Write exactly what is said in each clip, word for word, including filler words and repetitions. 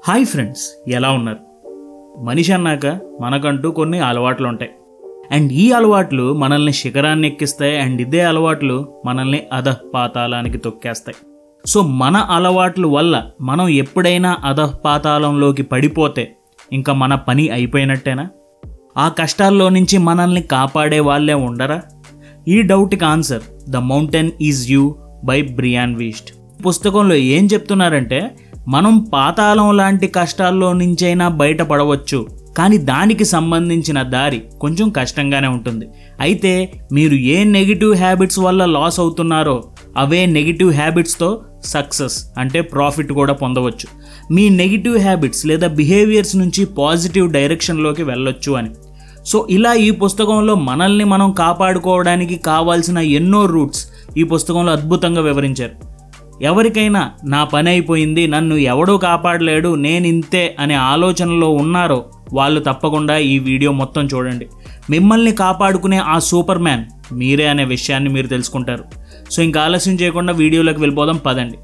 Hi friends, ఎలా ఉన్నారు? మనిషి అన్నాక మనకంటూ కొన్ని అలవాట్లు ఉంటాయి. అండ్ ఈ అలవాట్లు మనల్ని శిఖరాన్ని ఎక్కిస్తాయి. అండ్ ఇదే అలవాట్లు మనల్ని అధఃపాతాళానికి తొక్కేస్తాయి. సో మన అలవాట్ల వల్ల మనం ఎప్పుడైనా అధఃపాతాళంలోకి పడిపోతే ఇంకా మన పని అయిపోయినట్టేనా? ఆ కష్టాల్లో నుంచి మనల్ని కాపాడే వాళ్ళే ఉండరా? ఈ డౌట్కి answer the mountain is you by Brianna Wiest. పుస్తకంలో ఏం చెప్తున్నారంటే, మనం పాతాళం లాంటి కష్టాల్లో నుంచైనా బయటపడవచ్చు, కానీ దానికి సంబంధించిన దారి కొంచెం కష్టంగానే ఉంటుంది. అయితే మీరు ఏ నెగిటివ్ హ్యాబిట్స్ వల్ల లాస్ అవుతున్నారో అవే నెగిటివ్ హ్యాబిట్స్తో సక్సెస్ అంటే ప్రాఫిట్ కూడా పొందవచ్చు. మీ నెగిటివ్ హ్యాబిట్స్ లేదా బిహేవియర్స్ నుంచి పాజిటివ్ డైరెక్షన్లోకి వెళ్ళొచ్చు అని. సో ఇలా ఈ పుస్తకంలో మనల్ని మనం కాపాడుకోవడానికి కావాల్సిన ఎన్నో రూట్స్ ఈ పుస్తకంలో అద్భుతంగా వివరించారు. ఎవరికైనా నా పని అయిపోయింది, నన్ను ఎవడూ కాపాడలేడు, నేను ఇంతే అనే ఆలోచనలో ఉన్నారో వాళ్ళు తప్పకుండా ఈ వీడియో మొత్తం చూడండి. మిమ్మల్ని కాపాడుకునే ఆ సూపర్ మ్యాన్ మీరే అనే విషయాన్ని మీరు తెలుసుకుంటారు. సో ఇంకా ఆలస్యం చేయకుండా వీడియోలోకి వెళ్ళిపోదాం, పదండి.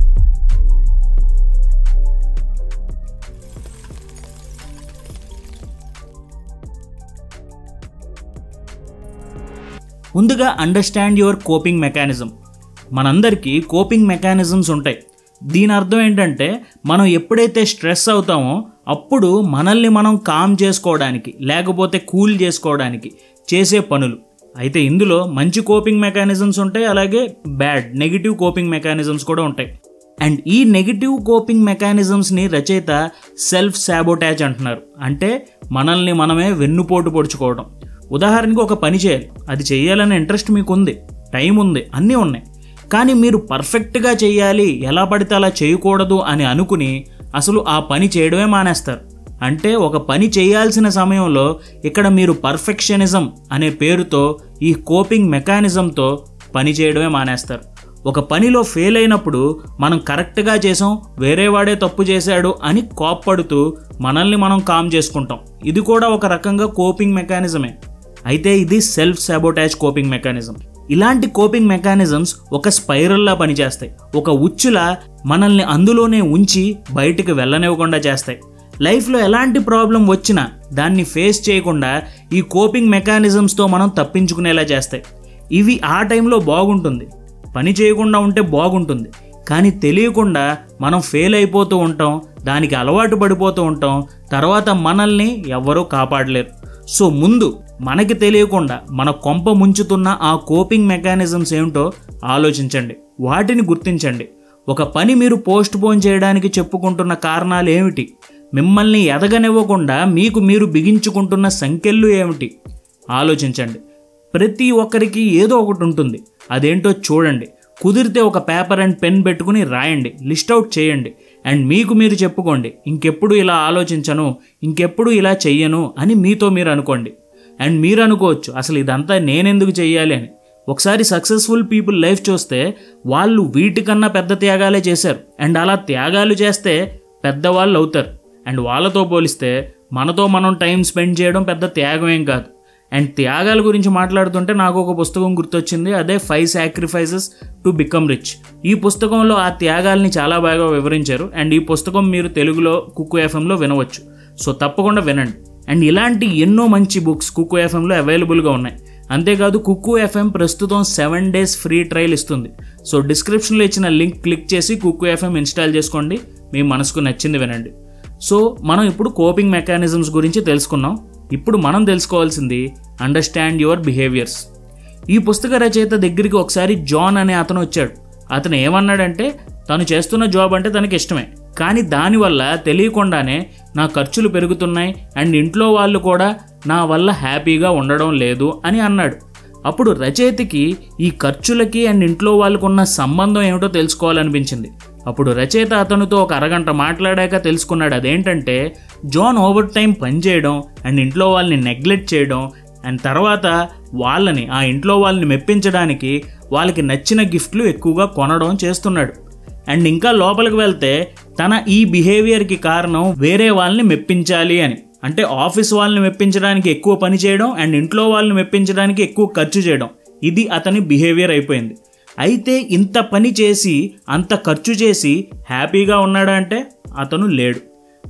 ముందుగా అండర్స్టాండ్ యువర్ కోపింగ్ మెకానిజం. మనందరికీ కోపింగ్ మెకానిజమ్స్ ఉంటాయి. దీని అర్థం ఏంటంటే, మనం ఎప్పుడైతే స్ట్రెస్ అవుతామో అప్పుడు మనల్ని మనం కామ్ చేసుకోవడానికి లేకపోతే కూల్ చేసుకోవడానికి చేసే పనులు. అయితే ఇందులో మంచి కోపింగ్ మెకానిజమ్స్ ఉంటాయి, అలాగే బ్యాడ్ నెగిటివ్ కోపింగ్ మెకానిజమ్స్ కూడా ఉంటాయి. అండ్ ఈ నెగిటివ్ కోపింగ్ మెకానిజమ్స్ని రచయిత సెల్ఫ్ సాబోటాజ్ అంటున్నారు. అంటే మనల్ని మనమే వెన్నుపోటు పొడుచుకోవడం. ఉదాహరణకి ఒక పని చేయాలి, అది చేయాలనే ఇంట్రెస్ట్ మీకు ఉంది, టైం ఉంది, అన్నీ ఉన్నాయి, కానీ మీరు పర్ఫెక్ట్గా చేయాలి, ఎలా పడితే అలా చేయకూడదు అని అనుకుని అసలు ఆ పని చేయడమే మానేస్తారు. అంటే ఒక పని చేయాల్సిన సమయంలో ఇక్కడ మీరు పర్ఫెక్షనిజం అనే పేరుతో ఈ కోపింగ్ మెకానిజంతో పని చేయడమే మానేస్తారు. ఒక పనిలో ఫెయిల్ అయినప్పుడు మనం కరెక్ట్గా చేసాం, వేరే వాడే తప్పు చేశాడు అని కోప్పడుతూ మనల్ని మనం కామ్ చేసుకుంటాం. ఇది కూడా ఒక రకంగా కోపింగ్ మెకానిజమే. అయితే ఇది సెల్ఫ్ సాబోటాజ్ కోపింగ్ మెకానిజం. ఇలాంటి కోపింగ్ మెకానిజమ్స్ ఒక స్పైరల్లా పనిచేస్తాయి. ఒక ఉచ్చులా మనల్ని అందులోనే ఉంచి బయటికి వెళ్ళనివ్వకుండా చేస్తాయి. లైఫ్లో ఎలాంటి ప్రాబ్లం వచ్చినా దాన్ని ఫేస్ చేయకుండా ఈ కోపింగ్ మెకానిజమ్స్తో మనం తప్పించుకునేలా చేస్తాయి. ఇవి ఆ టైంలో బాగుంటుంది, పని చేయకుండా ఉంటే బాగుంటుంది, కానీ తెలియకుండా మనం ఫెయిల్ అయిపోతూ ఉంటాం, దానికి అలవాటు పడిపోతూ ఉంటాం, తర్వాత మనల్ని ఎవ్వరూ కాపాడలేరు. సో ముందు మనకి తెలియకుండా మన కొంప ముంచుతున్న ఆ కోపింగ్ మెకానిజమ్స్ ఏమిటో ఆలోచించండి, వాటిని గుర్తించండి. ఒక పని మీరు పోస్ట్ పోన్ చేయడానికి చెప్పుకుంటున్న కారణాలు ఏమిటి? మిమ్మల్ని ఎదగనివ్వకుండా మీకు మీరు బిగించుకుంటున్న సంకెళ్ళు ఏమిటి? ఆలోచించండి. ప్రతి ఒక్కరికి ఏదో ఒకటి ఉంటుంది, అదేంటో చూడండి. కుదిరితే ఒక పేపర్ అండ్ పెన్ పెట్టుకుని రాయండి, లిస్ట్ అవుట్ చేయండి. అండ్ మీకు మీరు చెప్పుకోండి, ఇంకెప్పుడు ఇలా ఆలోచించను, ఇంకెప్పుడు ఇలా చెయ్యను అని మీతో మీరు అనుకోండి. అండ్ మీరు అనుకోవచ్చు, అసలు ఇదంతా నేనెందుకు చెయ్యాలి అని. ఒకసారి సక్సెస్ఫుల్ పీపుల్ లైఫ్ చూస్తే వాళ్ళు వీటికన్నా పెద్ద త్యాగాలే చేశారు. అండ్ అలా త్యాగాలు చేస్తే పెద్దవాళ్ళు అవుతారు. అండ్ వాళ్ళతో పోలిస్తే మనతో మనం టైం స్పెండ్ చేయడం పెద్ద త్యాగం ఏం కాదు. అండ్ త్యాగాల గురించి మాట్లాడుతుంటే నాకు ఒక పుస్తకం గుర్తొచ్చింది, అదే five sacrifices to become rich. ఈ పుస్తకంలో ఆ త్యాగాల్ని చాలా బాగా వివరించారు. అండ్ ఈ పుస్తకం మీరు తెలుగులో కుక్కు ఎఫ్ఎంలో వినవచ్చు. సో తప్పకుండా వినండి. అండ్ ఇలాంటి ఎన్నో మంచి బుక్స్ కుక్కు ఎఫ్ఎంలో అవైలబుల్గా ఉన్నాయి. అంతేకాదు కుక్కు ఎఫ్ఎం ప్రస్తుతం సెవెన్ డేస్ ఫ్రీ ట్రయల్ ఇస్తుంది. సో డిస్క్రిప్షన్లో ఇచ్చిన లింక్ క్లిక్ చేసి కుక్కు ఎఫ్ఎం ఇన్స్టాల్ చేసుకోండి, మీ మనసుకు నచ్చింది వినండి. సో మనం ఇప్పుడు కోపింగ్ మెకానిజమ్స్ గురించి తెలుసుకున్నాం. ఇప్పుడు మనం తెలుసుకోవాల్సింది అండర్స్టాండ్ యువర్ బిహేవియర్స్. ఈ పుస్తక రచయిత దగ్గరికి ఒకసారి జాన్ అనే అతను వచ్చాడు. అతను ఏమన్నాడంటే, తను చేస్తున్న జాబ్ అంటే తనకి ఇష్టమే, కానీ దానివల్ల తెలియకుండానే నా ఖర్చులు పెరుగుతున్నాయి అండ్ ఇంట్లో వాళ్ళు కూడా నా వల్ల హ్యాపీగా ఉండడం లేదు అని అన్నాడు. అప్పుడు రచయితకి ఈ ఖర్చులకి అండ్ ఇంట్లో వాళ్ళకున్న సంబంధం ఏమిటో తెలుసుకోవాలనిపించింది. అప్పుడు రచయిత అతనితో ఒక అరగంట మాట్లాడాక తెలుసుకున్నాడు. అదేంటంటే, జాన్ ఓవర్ టైం పనిచేయడం అండ్ ఇంట్లో వాళ్ళని నెగ్లెక్ట్ చేయడం అండ్ తర్వాత వాళ్ళని ఆ ఇంట్లో వాళ్ళని మెప్పించడానికి వాళ్ళకి నచ్చిన గిఫ్ట్లు ఎక్కువగా కొనడం చేస్తున్నాడు. అండ్ ఇంకా లోపలికి వెళ్తే తన ఈ బిహేవియర్కి కారణం వేరే వాళ్ళని మెప్పించాలి అని. అంటే ఆఫీస్ వాళ్ళని మెప్పించడానికి ఎక్కువ పని చేయడం అండ్ ఇంట్లో వాళ్ళని మెప్పించడానికి ఎక్కువ ఖర్చు చేయడం, ఇది అతని బిహేవియర్ అయిపోయింది. అయితే ఇంత పని చేసి అంత ఖర్చు చేసి హ్యాపీగా ఉన్నాడా అంటే అతను లేడు.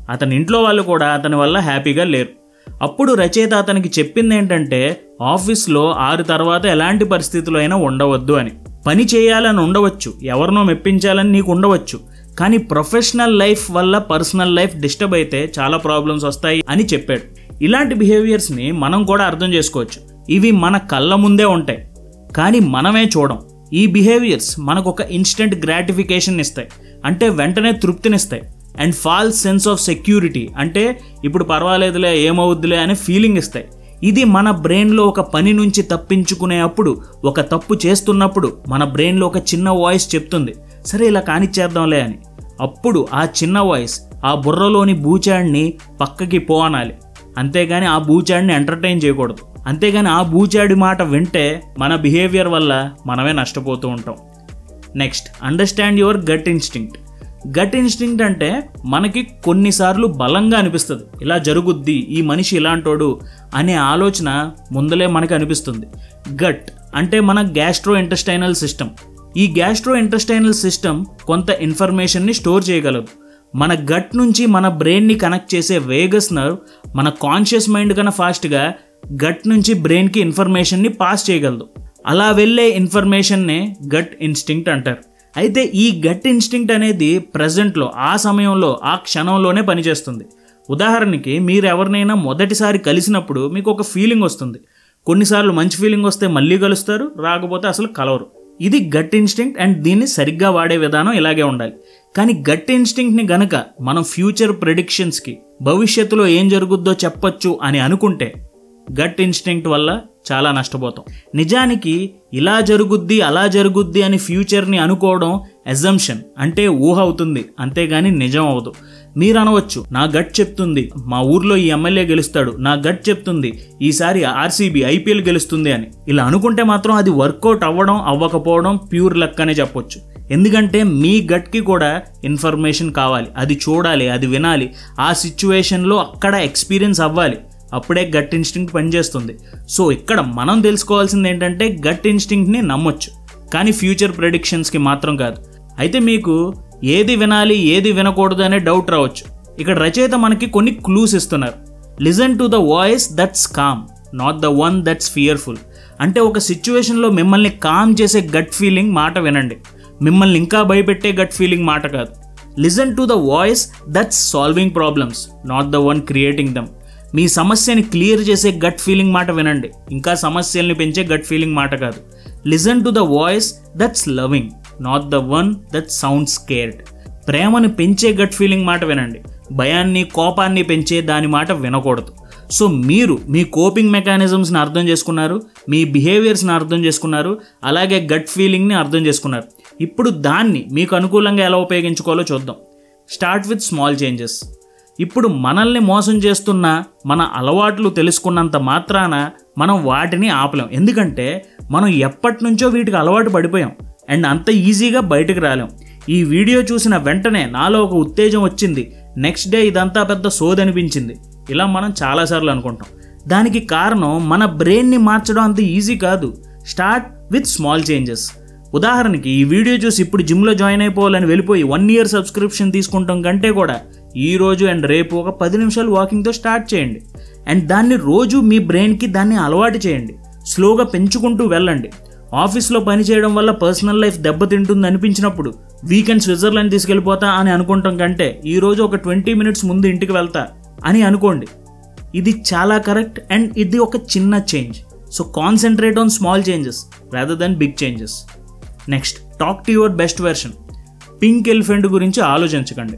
అతని ఇంట్లో వాళ్ళు కూడా అతని వల్ల హ్యాపీగా లేరు. అప్పుడు రచయిత అతనికి చెప్పింది ఏంటంటే ఆఫీస్లో ఆరు తర్వాత ఎలాంటి పరిస్థితులు అయినా ఉండవద్దు అని. పని చేయాలని ఉండవచ్చు, ఎవరినో మెప్పించాలని నీకు ఉండవచ్చు, కానీ ప్రొఫెషనల్ లైఫ్ వల్ల పర్సనల్ లైఫ్ డిస్టర్బ్ అయితే చాలా ప్రాబ్లమ్స్ వస్తాయి అని చెప్పాడు. ఇలాంటి బిహేవియర్స్ని మనం కూడా అర్థం చేసుకోవచ్చు. ఇవి మన కళ్ళ ముందే ఉంటాయి కానీ మనమే చూడం. ఈ బిహేవియర్స్ మనకు ఒక ఇన్స్టెంట్ గ్రాటిఫికేషన్ ఇస్తాయి, అంటే వెంటనే తృప్తినిస్తాయి. And false sense of security, అంటే ఇప్పుడు పర్వాలేదులే ఏమవుద్దులే అనే ఫీలింగ్ ఇస్తాయి. ఇది మన బ్రెయిన్లో ఒక పని నుంచి తప్పించుకునే అప్పుడు, ఒక తప్పు చేస్తున్నప్పుడు మన బ్రెయిన్లో ఒక చిన్న వాయిస్ చెప్తుంది సరే ఇలా కానిచ్చేద్దాంలే అని. అప్పుడు ఆ చిన్న వాయిస్ ఆ బుర్రలోని బూచాడిని పక్కకి పో అనాలి, అంతేగాని ఆ బూచాడిని ఎంటర్టైన్ చేయకూడదు. అంతేగాని ఆ బూచాడి మాట వింటే మన బిహేవియర్ వల్ల మనమే నష్టపోతూ ఉంటాం. Next, understand your gut instinct. Gut instinct అంటే మనకి కొన్నిసార్లు బలంగా అనిపిస్తుంది, ఇలా జరుగుద్ది, ఈ మనిషి ఇలాంటోడు అనే ఆలోచన ముందలే మనకు అనిపిస్తుంది. గట్ అంటే మన గ్యాస్ట్రో ఇంటెస్టైనల్ సిస్టమ్. ఈ గ్యాస్ట్రో ఇంటెస్టైనల్ సిస్టమ్ కొంత ఇన్ఫర్మేషన్ని స్టోర్ చేయగలదు. మన గట్ నుంచి మన బ్రెయిన్ని కనెక్ట్ చేసే వేగస్ నర్వ్ మన కాన్షియస్ మైండ్ కన్నా ఫాస్ట్గా గట్ నుంచి బ్రెయిన్కి ఇన్ఫర్మేషన్ని పాస్ చేయగలదు. అలా వెళ్ళే ఇన్ఫర్మేషన్నే గట్ ఇన్స్టింక్ట్ అంటారు. అయితే ఈ గట్ ఇన్స్టింక్ట్ అనేది ప్రజెంట్లో, ఆ సమయంలో, ఆ క్షణంలోనే పనిచేస్తుంది. ఉదాహరణకి మీరు ఎవరినైనా మొదటిసారి కలిసినప్పుడు మీకు ఒక ఫీలింగ్ వస్తుంది. కొన్నిసార్లు మంచి ఫీలింగ్ వస్తే మళ్ళీ కలుస్తారు, రాకపోతే అసలు కలవరు. ఇది గట్ ఇన్స్టింక్ట్ అండ్ దీన్ని సరిగ్గా వాడే విధానం ఇలాగే ఉండాలి. కానీ గట్ ఇన్స్టింక్ట్ని గనక మనం ఫ్యూచర్ ప్రెడిక్షన్స్కి, భవిష్యత్తులో ఏం జరుగుద్దో చెప్పొచ్చు అని అనుకుంటే గట్ ఇన్స్టింక్ట్ వల్ల చాలా నష్టపోతాం. నిజానికి ఇలా జరుగుద్ది అలా జరుగుద్ది అని ఫ్యూచర్ని అనుకోవడం అజంప్షన్, అంటే ఊహ అవుతుంది, అంతేగాని నిజం అవ్వదు. మీరు అనవచ్చు నా గట్ చెప్తుంది మా ఊర్లో ఈ ఎమ్మెల్యే గెలుస్తాడు, నా గట్ చెప్తుంది ఈసారి ఆర్సీబీ ఐపీఎల్ గెలుస్తుంది అని. ఇలా అనుకుంటే మాత్రం అది వర్కౌట్ అవ్వడం అవ్వకపోవడం ప్యూర్ లక్ అనే చెప్పొచ్చు. ఎందుకంటే మీ గట్కి కూడా ఇన్ఫర్మేషన్ కావాలి, అది చూడాలి, అది వినాలి, ఆ సిచ్యువేషన్లో అక్కడ ఎక్స్పీరియన్స్ అవ్వాలి, అప్పుడే గట్ ఇన్స్టింక్ట్ పనిచేస్తుంది. సో ఇక్కడ మనం తెలుసుకోవాల్సింది ఏంటంటే గట్ ఇన్స్టింక్ట్ని నమ్మొచ్చు, కానీ ఫ్యూచర్ ప్రెడిక్షన్స్కి మాత్రం కాదు. అయితే మీకు ఏది వినాలి ఏది వినకూడదు అనే డౌట్ రావచ్చు. ఇక్కడ రచయిత మనకి కొన్ని క్లూస్ ఇస్తున్నారు. Listen to the voice that's calm, not the one that's fearful. అంటే ఒక సిచ్యువేషన్లో మిమ్మల్ని కామ్ చేసే గట్ ఫీలింగ్ మాట వినండి, మిమ్మల్ని ఇంకా భయపెట్టే గట్ ఫీలింగ్ మాట కాదు. Listen to the voice that's solving problems, not the one creating them. మీ సమస్యని క్లియర్ చేసే గట్ ఫీలింగ్ మాట వినండి, ఇంకా సమస్యల్ని పెంచే గట్ ఫీలింగ్ మాట కాదు. Listen to the voice that's loving, not the one that sound scared. ప్రేమను పెంచే గట్ ఫీలింగ్ మాట వినండి, భయాన్ని కోపాన్ని పెంచే దాని మాట వినకూడదు. సో మీరు మీ కోపింగ్ మెకానిజమ్స్ని అర్థం చేసుకున్నారు, మీ బిహేవియర్స్ని అర్థం చేసుకున్నారు, అలాగే గట్ ఫీలింగ్ని అర్థం చేసుకున్నారు. ఇప్పుడు దాన్ని మీకు అనుకూలంగా ఎలా ఉపయోగించుకోవాలో చూద్దాం. Start with small changes. ఇప్పుడు మనల్ని మోసం చేస్తున్న మన అలవాట్లు తెలుసుకున్నంత మాత్రాన మనం వాటిని ఆపలేం, ఎందుకంటే మనం ఎప్పటి నుంచో వీటికి అలవాటు పడిపోయాం అండ్ అంత ఈజీగా బయటకు రాలేం. ఈ వీడియో చూసిన వెంటనే నాలో ఒక ఉత్తేజం వచ్చింది, నెక్స్ట్ డే ఇదంతా పెద్ద సోది అనిపించింది, ఇలా మనం చాలాసార్లు అనుకుంటాం. దానికి కారణం మన బ్రెయిన్ని మార్చడం అంత ఈజీ కాదు. Start with small changes. ఉదాహరణకి ఈ వీడియో చూసి ఇప్పుడు జిమ్లో జాయిన్ అయిపోవాలని వెళ్ళిపోయి వన్ ఇయర్ సబ్స్క్రిప్షన్ తీసుకుంటాం కంటే కూడా ఈరోజు అండ్ రేపు ఒక పది నిమిషాలు వాకింగ్తో స్టార్ట్ చేయండి అండ్ దాన్ని రోజు మీ బ్రెయిన్కి దాన్ని అలవాటు చేయండి. స్లోగా పెంచుకుంటూ వెళ్ళండి. ఆఫీస్లో పని చేయడం వల్ల పర్సనల్ లైఫ్ దెబ్బతింటుంది అనిపించినప్పుడు వీకెండ్ స్విట్జర్లాండ్ తీసుకెళ్ళిపోతా అని అనుకుంటాం కంటే ఈరోజు ఒక ట్వంటీ మినిట్స్ ముందు ఇంటికి వెళ్తా అని అనుకోండి. ఇది చాలా కరెక్ట్ అండ్ ఇది ఒక చిన్న change. So concentrate on small changes rather than big changes. Next, talk to your best version. Pink elephant గురించి ఆలోచించకండి.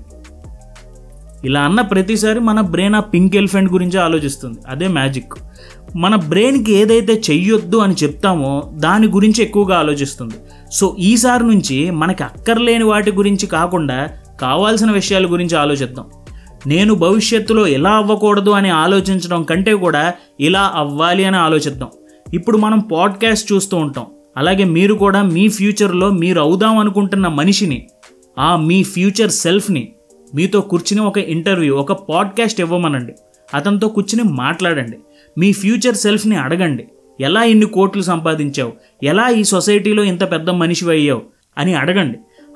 ఇలా అన్న ప్రతిసారి మన బ్రెయిన్ ఆ పింక్ ఎలిఫెంట్ గురించి ఆలోచిస్తుంది, అదే మ్యాజిక్. మన బ్రెయిన్కి ఏదైతే చెయ్యొద్దు అని చెప్తామో దాని గురించి ఎక్కువగా ఆలోచిస్తుంది. సో ఈసారి నుంచి మనకి అక్కర్లేని వాటి గురించి కాకుండా కావాల్సిన విషయాల గురించి ఆలోచిద్దాం. నేను భవిష్యత్తులో ఎలా అవ్వకూడదు అని ఆలోచించడం కంటే కూడా ఇలా అవ్వాలి అని ఆలోచిద్దాం. ఇప్పుడు మనం పాడ్కాస్ట్ చూస్తూ ఉంటాం, అలాగే మీరు కూడా మీ ఫ్యూచర్లో మీరు అవుదాం అనుకుంటున్న మనిషిని, ఆ మీ ఫ్యూచర్ సెల్ఫ్ని మీతో కూర్చుని ఒక ఇంటర్వ్యూ, ఒక పాడ్కాస్ట్ ఇవ్వమనండి. అతనితో కూర్చుని మాట్లాడండి. మీ ఫ్యూచర్ సెల్ఫ్ని అడగండి, ఎలా ఇన్ని కోట్లు సంపాదించావు, ఎలా ఈ సొసైటీలో ఇంత పెద్ద మనిషి అయ్యావు అని అడగండి.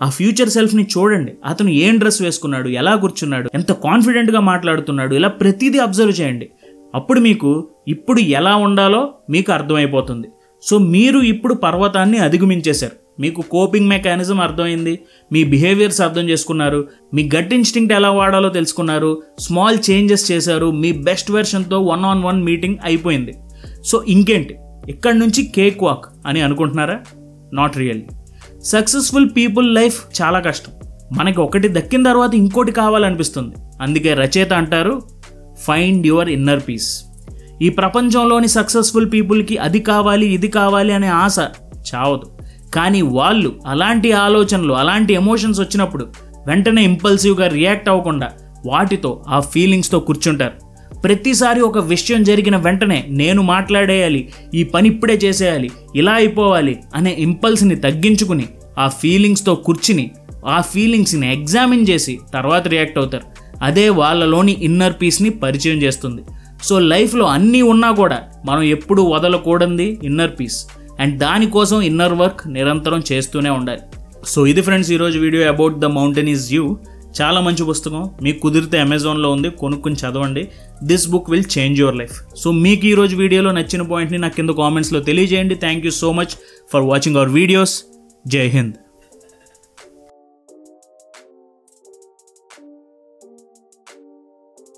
ఆ ఫ్యూచర్ సెల్ఫ్ని చూడండి. అతను ఏం డ్రెస్ వేసుకున్నాడు, ఎలా కూర్చున్నాడు, ఎంత కాన్ఫిడెంట్గా మాట్లాడుతున్నాడు, ఇలా ప్రతిదీ అబ్జర్వ్ చేయండి. అప్పుడు మీకు ఇప్పుడు ఎలా ఉండాలో మీకు అర్థమైపోతుంది. సో మీరు ఇప్పుడు పర్వతాన్ని అధిగమించేశారు. మీకు కోపింగ్ మెకానిజం అర్థమైంది, మీ బిహేవియర్స్ అర్థం చేసుకున్నారు, మీ గట్ ఇన్స్టింక్ట్ ఎలా వాడాలో తెలుసుకున్నారు, స్మాల్ చేంజెస్ చేశారు, మీ బెస్ట్ వెర్షన్తో వన్ ఆన్ వన్ మీటింగ్ అయిపోయింది. సో ఇంకేంటి, ఇక్కడి నుంచి కేక్ వాక్ అని అనుకుంటున్నారా? Not really. Successful people life చాలా కష్టం. మనకి ఒకటి దక్కిన తర్వాత ఇంకోటి కావాలనిపిస్తుంది. అందుకే రచయిత అంటారు, ఫైండ్ యువర్ ఇన్నర్ పీస్. ఈ ప్రపంచంలోని సక్సెస్ఫుల్ పీపుల్కి అది కావాలి ఇది కావాలి అనే ఆశ చావదు. కానీ వాళ్ళు అలాంటి ఆలోచనలు, అలాంటి ఎమోషన్స్ వచ్చినప్పుడు వెంటనే ఇంపల్సివ్గా రియాక్ట్ అవ్వకుండా వాటితో, ఆ ఫీలింగ్స్తో కూర్చుంటారు. ప్రతిసారి ఒక విషయం జరిగిన వెంటనే నేను మాట్లాడేయాలి, ఈ పని ఇప్పుడే చేసేయాలి, ఇలా అయిపోవాలి అనే ఇంపల్స్ని తగ్గించుకుని ఆ ఫీలింగ్స్తో కూర్చుని ఆ ఫీలింగ్స్ని ఎగ్జామిన్ చేసి తర్వాత రియాక్ట్ అవుతారు. అదే వాళ్ళలోని ఇన్నర్ పీస్ని పరిచయం చేస్తుంది. సో లైఫ్లో అన్నీ ఉన్నా కూడా మనం ఎప్పుడూ వదలకూడదు ఇన్నర్ పీస్. అండ్ దానికోసం ఇన్నర్ వర్క్ నిరంతరం చేస్తూనే ఉండాలి. సో ఇది ఫ్రెండ్స్ ఈరోజు video about the mountain is you. చాలా మంచి పుస్తకం, మీకు కుదిరితే అమెజాన్లో ఉంది, కొనుక్కుని చదవండి. This book will change your life. So మీకు ఈరోజు వీడియోలో నచ్చిన పాయింట్ని నాకు కింద కామెంట్స్లో తెలియజేయండి. Thank you so much for watching our videos. జై హింద్.